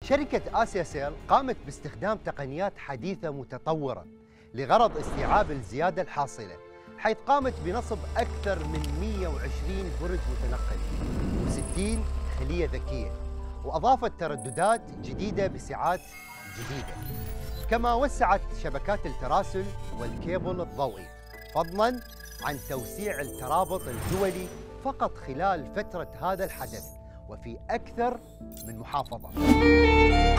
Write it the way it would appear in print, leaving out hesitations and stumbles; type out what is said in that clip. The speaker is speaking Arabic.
شركة آسيا سيل قامت باستخدام تقنيات حديثة متطورة لغرض استيعاب الزيادة الحاصلة، حيث قامت بنصب أكثر من 120 برج متنقل و60 خلية ذكية، وأضافت ترددات جديدة بسعات جديدة، كما وسعت شبكات التراسل والكيبل الضوئي، فضلاً عن توسيع الترابط الدولي فقط خلال فترة هذا الحدث وفي أكثر من محافظة.